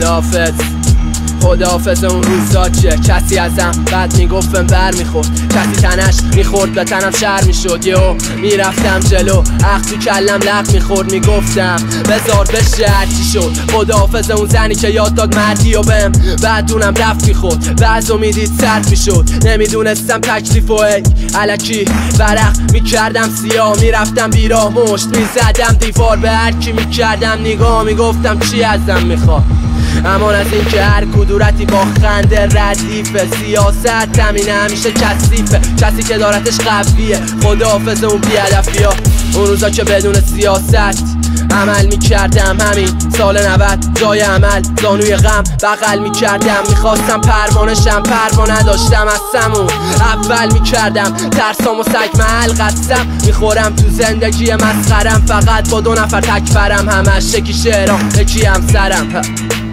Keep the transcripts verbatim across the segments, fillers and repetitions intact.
خداحافظ خداحافظ اون روزا که کسی ازم بد میگفتم بر میخورد، کسی تنش میخورد به تنم شر میشد. یهو میرفتم جلو عقل تو کلم لق میخورد، میگفتم بذار بشه هرچی شد. خداحافظ اون زنی که یاد داد مردی و بهم بعد اونم رفت میخورد، بعضو میدید سرد میشد. نمیدونستم تکلیف و ای علکی ورق میکردم سیاه، میرفتم بیراه مشت میزدم دیوار، به هر کی میکردم نگاه میگفتم چی ازم میخواد. امان از این که هر کدورتی با خنده ردیفه، سیاست همینه همیشه کثیفه، کسی که دارتش قویه. خداحافظ اون بی‌هدفی ها، اون روزا که بدون سیاست عمل میکردم. همین سال نود جای عمل زانوی غم بغل میکردم، میخواستم پروانشم پروانه نداشتم از سمون اول میکردم. ترسام و سگ محل قسم میخورم تو زندگی مسخرم، فقط با دو نفر تکفرم، همش یکی شعرام یکی همسرم.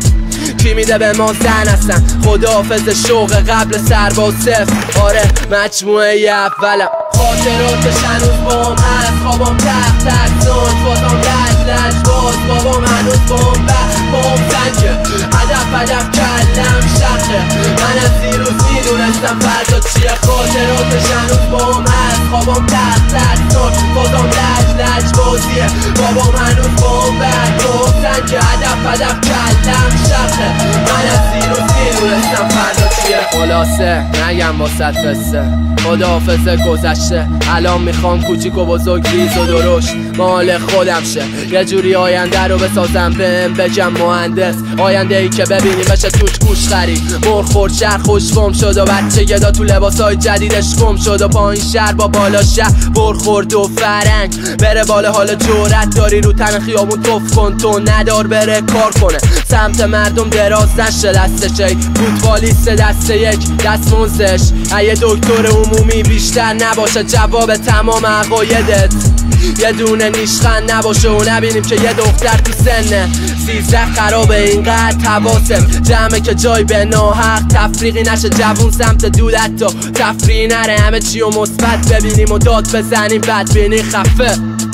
کی میده به ما زن هستن؟ خداحافظ شوق قبل سرباز صفر، آره مجموعه اولم. خاطراتش هنوز بام هست، خوابم تخت تخت زن فاتم لج لج باز، بابام هنوز بام بخت بام زنگه هدف هدف کلم شخه. من از دیروز میدونستم فردا چیه. خاطراتش هنوز بام هست، خوابم تخت تخت زن فاتم لج لج بازیه، بابام هنوز بام بخت بام زنگه هدف هدف کلم شخه. من از دیروز میدونستم فردا چیه. خلاصه نگم واسه قصه، خداحافظ گذشته، الان میخوام کوچیک و بزرگ ریز و درشت مال خودم شه. یه جوری آینده رو بسازم بهم بگم مهندس، آینده ای که ببینی بشه توش گوش خرید. مرغ خورد شهر خوش فهم شد و بچه گدا تو لباسای جدیدش گم شد، و پایین شهر با بالا شهر برخورد و فرنگ بره بالا. حال جورت داری رو تن خیابون توف کن، تو ندار بره کار کنه سمت مردم دراز نشه دستش. ای فوتبالیست دست یک دست منزش، ای دکتر عمومی بیشتر نباشه جواب تمام عقایدت. یه دونه نیشخند نباشه و نبینیم که یه دختر تو سنه سیزده خرابه اینقدر حواسم جمعه که جای به ناحق تفریقی نشه جوون سمت دولت تا تفریقی نره، همه چی و مثبت ببینیم و داد بزنیم بدبینی خفه.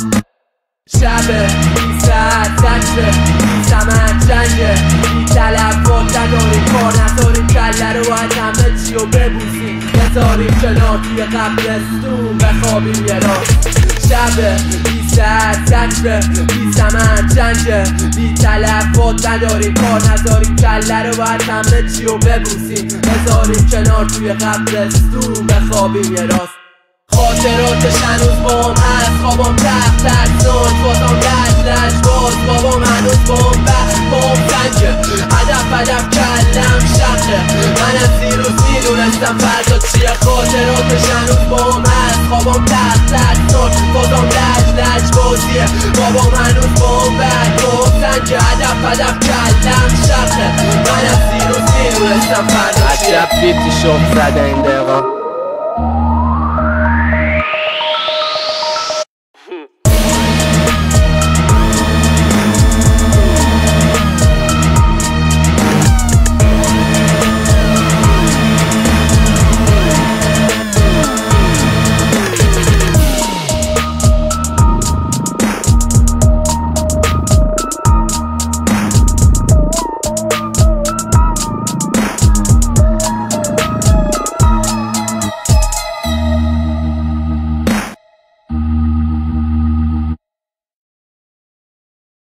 شبه بی ساعت زنجه بی زمن جنگه بی تلفات نداریم کار نداریم کله رو باید همه چی رو ببوسیم بذاریم کنار توی قبرستون بخوابیم یه راست. شبه بی ساعت زنجه بی زمن جنگه بی تلفات نداریم کار نداریم کله رو باید همه چی رو ببوسیم بذاریم کنار توی قبرستون بخوابیم یه راست. خاطراتش هنوز بام هست، خوابم تخت تخت زن فاتم لج لج باز، بابام هنوز بام بخت بام زنگه هدف هدف کلم شخه. من از دیروز میدونستم فردا چیه. خاطراتش هنوز بام هست، خوابم تخت تخت زن فاتم لج لج بازیه، بابام هنوز بام بخت بام زنگه هدف هدف کلم شخه. من از دیروز میدونستم فردا چیه. عجب بیتی شخ زده این دقیقا.